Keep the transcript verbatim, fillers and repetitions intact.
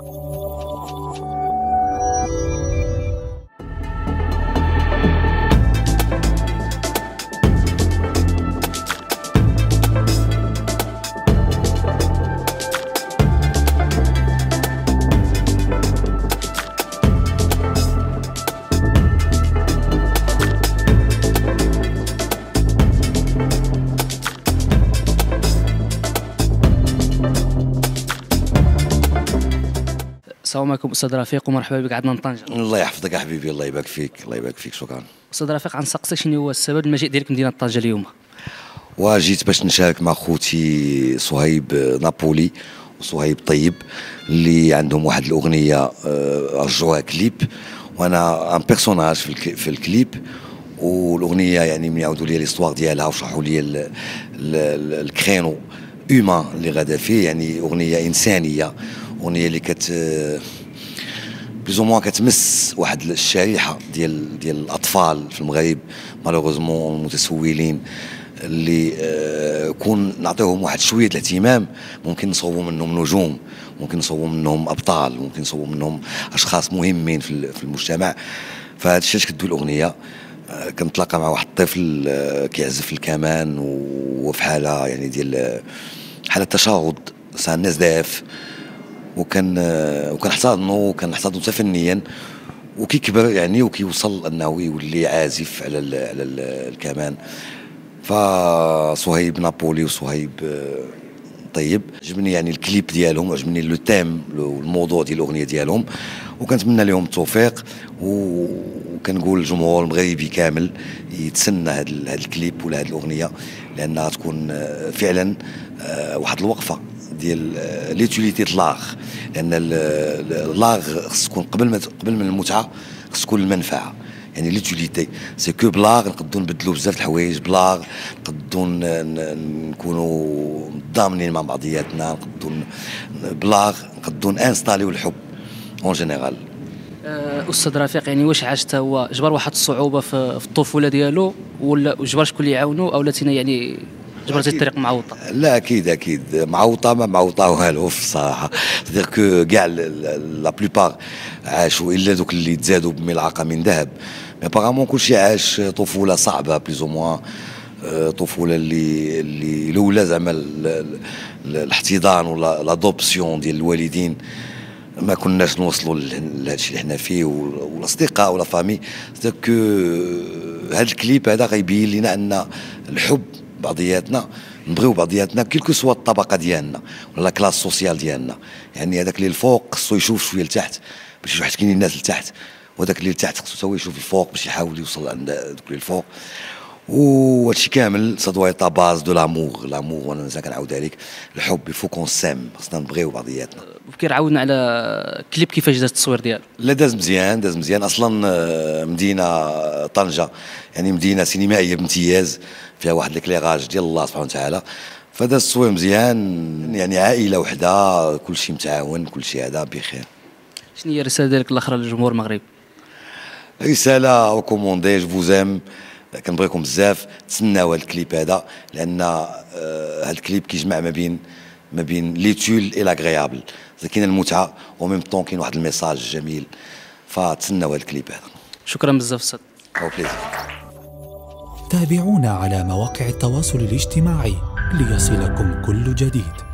السلام عليكم استاذ رفيق ومرحبا بك عندنا من طنجه. الله يحفظك يا حبيبي، الله يبارك فيك، الله يبارك فيك، شكرا. استاذ رفيق، غنسقسيك شنو هو السبب المجيء ديالك لمدينه طنجه اليوم؟ وجيت باش نشارك مع خوتي صهيب نابولي وصهيب طيب اللي عندهم واحد الاغنيه رجعوها كليب، وانا ان بيرسوناج في, في الكليب، والاغنيه يعني من يعاودوا لي ليستوار ديالها وشرحوا لي الكرينو اومان اللي غادا فيه، يعني اغنيه انسانيه، اغنيه اللي كت بلوز موان كتمس واحد الشريحه ديال ديال الاطفال في المغرب مالوغوزمون المتسولين اللي آه كون نعطيهم واحد شويه الاهتمام ممكن نصوبوا منهم نجوم، ممكن نصوبوا منهم ابطال، ممكن نصوبوا منهم اشخاص مهمين في في المجتمع. فهذا الشيء اللي كتدوي الاغنيه. آه كنتلاقى مع واحد الطفل آه كيعزف الكمان وفي حاله يعني ديال حاله تشارد سان الناس داف، وكان وكنحتضنوا وكنحتضنوا حتى فنيا، وكيكبر يعني وكيوصل انه يولي عازف على ال على ال الكمان. فصهيب نابولي وصهيب طيب عجبني يعني الكليب ديالهم، عجبني لو تيم الموضوع ديال الاغنيه ديالهم، وكنتمنى لهم التوفيق، وكنقول للجمهور المغربي كامل يتسنى هذا الكليب ولا هذه الاغنيه، لانها تكون فعلا واحد الوقفه ديال ليتيليتي د لاغ، لان لاغ خص تكون قبل ما قبل من المتعه خص تكون المنفعه، يعني ليتيليتي سي كو بلاغ نقدروا نبدلوا بزاف د الحوايج، بلاغ نقدروا نكونوا ضامنين مع بعضياتنا، نقدروا بلاغ نقدروا انستاليو الحب اون جينيرال. استاذ رفيق، يعني واش عاش هو جبر واحد الصعوبه في الطفوله ديالو، ولا جبر شكون اللي يعاونو، او تينا يعني جبرتي الطريق معوطه؟ لا اكيد اكيد معوطه، ما معوطه والو في الصراحه، سيدير كو كاع لا بلوبار عاشوا الا دوك اللي تزادوا بملعقه من ذهب، مي ابارامون كلشي عاش طفوله صعبه بليز او موان، طفوله اللي اللي الاولى زعما الاحتضان ولا لادوبسيون ديال الوالدين ما كناش نوصلوا لهذا الشيء اللي حنا فيه، والاصدقاء ولا فامي. سيدير كو هذا الكليب هذا غيبين لنا ان الحب بعضياتنا نبغيو بعضياتنا كيلكو سوا الطبقه ديالنا ولا كلاس سوسيال ديالنا، يعني هذاك اللي الفوق خصو يشوف شويه لتحت باش واحد كاينين الناس لتحت، وهذاك اللي لتحت خصو هو يشوف الفوق باش يحاول يوصل عند دوك اللي الفوق، وهادشي كامل سا دوا ايتا باز دو لامور. لامور وانا مازال كنعاودها لك، الحب يفو كون سام، خصنا نبغيو بعضياتنا. بكير عاودنا على كليب كيفاش داز التصوير ديالو؟ لا داز مزيان، داز مزيان، اصلا مدينه طنجه يعني مدينه سينمائيه بامتياز، فيها واحد الكليراج ديال الله سبحانه وتعالى، فداز التصوير مزيان، يعني عائله وحده، كلشي متعاون، كلشي هذا بخير. شنو هي الرساله ديالك الاخرى للجمهور المغربي؟ رساله او كوموندي جو فوزيم، كنبغيكم بزاف، تسناو هذا الكليب هذا، لان هذا الكليب كيجمع ما بين ما بين ليتول اي لاغريابل، كاين المتعه وميم طون كاين واحد الميساج جميل، فتسناو هذا الكليب هذا. شكرا بزاف استاذ. او بليزير. تابعونا على مواقع التواصل الاجتماعي ليصلكم كل جديد.